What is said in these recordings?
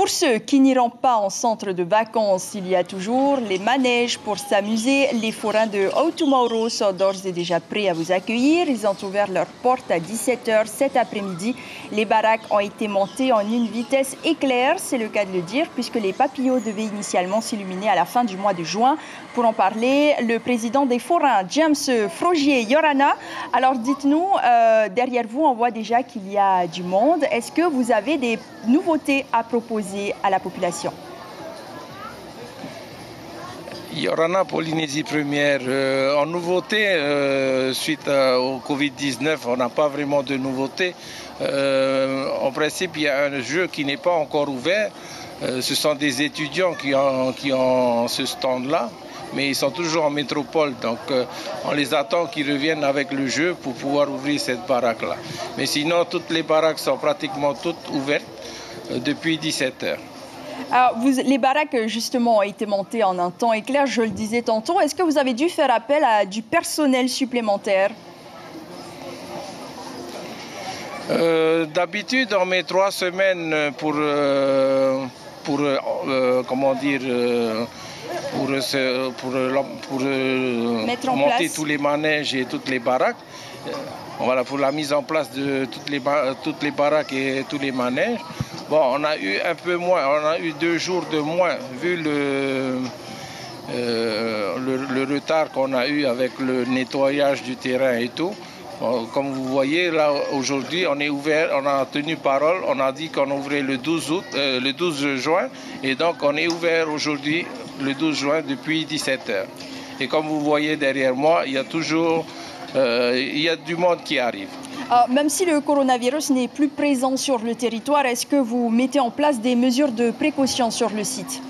Pour ceux qui n'iront pas en centre de vacances, il y a toujours les manèges pour s'amuser. Les forains de Outomauro sont d'ores et déjà prêts à vous accueillir. Ils ont ouvert leurs portes à 17h cet après-midi. Les baraques ont été montées en une vitesse éclair, c'est le cas de le dire, puisque les papillots devaient initialement s'illuminer à la fin du mois de juin. Pour en parler, le président des forains, James Frogier Yorana. Alors dites-nous, derrière vous, on voit déjà qu'il y a du monde. Est-ce que vous avez des nouveautés à proposer à la population? Yorana, Polynésie première. En nouveauté, suite au Covid-19, on n'a pas vraiment de nouveauté. En principe, il y a un jeu qui n'est pas encore ouvert. Ce sont des étudiants qui ont ce stand-là, mais ils sont toujours en métropole. Donc, on les attend qu'ils reviennent avec le jeu pour pouvoir ouvrir cette baraque-là. Mais sinon, toutes les baraques sont pratiquement toutes ouvertes depuis 17h. Alors, les baraques, justement, ont été montées en un temps éclair, je le disais tantôt. Est-ce que vous avez dû faire appel à du personnel supplémentaire? D'habitude, on met 3 semaines pour monter tous les manèges et toutes les baraques. Voilà, pour la mise en place de toutes les baraques et tous les manèges. Bon, on a eu un peu moins, on a eu 2 jours de moins, vu le retard qu'on a eu avec le nettoyage du terrain et tout. Bon, comme vous voyez, là, aujourd'hui, on est ouvert, on a tenu parole, on a dit qu'on ouvrait le 12 juin, et donc on est ouvert aujourd'hui, le 12 juin, depuis 17h. Et comme vous voyez derrière moi, il y a toujours du monde qui arrive. Alors, même si le coronavirus n'est plus présent sur le territoire, est-ce que vous mettez en place des mesures de précaution sur le site?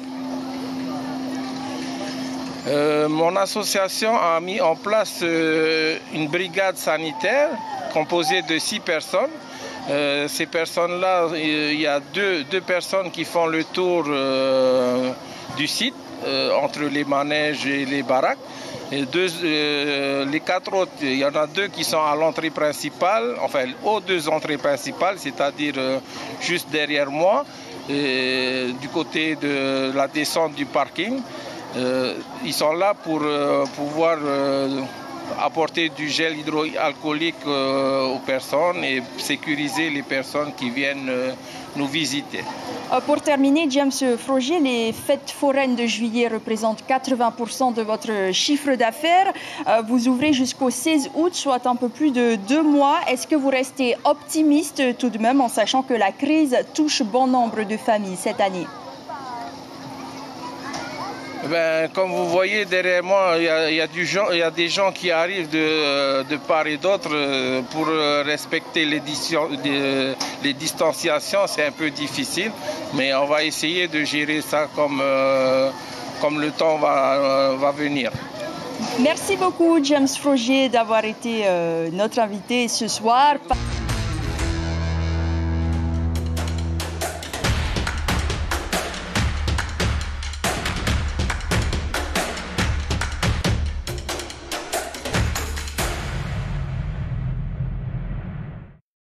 Mon association a mis en place une brigade sanitaire composée de 6 personnes. Ces personnes-là, il y a deux personnes qui font le tour du site entre les manèges et les baraques. Et les 4 autres, il y en a 2 qui sont à l'entrée principale, enfin aux 2 entrées principales, c'est-à-dire juste derrière moi, et du côté de la descente du parking. Ils sont là pour pouvoir apporter du gel hydroalcoolique aux personnes et sécuriser les personnes qui viennent nous visiter. Pour terminer, James Frogier, les fêtes foraines de juillet représentent 80% de votre chiffre d'affaires. Vous ouvrez jusqu'au 16 août, soit un peu plus de 2 mois. Est-ce que vous restez optimiste tout de même en sachant que la crise touche bon nombre de familles cette année? Comme vous voyez derrière moi, il y a des gens qui arrivent de part et d'autre pour respecter les distanciations. C'est un peu difficile, mais on va essayer de gérer ça comme le temps va venir. Merci beaucoup, James Frogier, d'avoir été notre invité ce soir.